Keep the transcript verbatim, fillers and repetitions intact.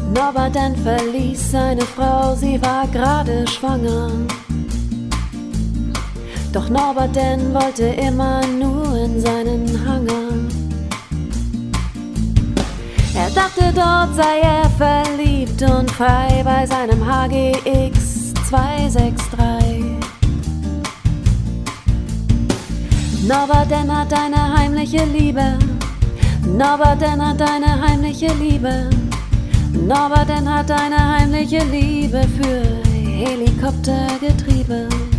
Norbert dann verließ seine Frau, sie war gerade schwanger. Doch Norbert denn wollte immer nur in seinen Hangar. Er dachte, dort sei er verliebt und frei bei seinem H G X zwei sechs drei. Norbert denn hat eine heimliche Liebe, Norbert denn hat eine heimliche Liebe, Norbert denn hat eine heimliche Liebe für Helikoptergetriebe.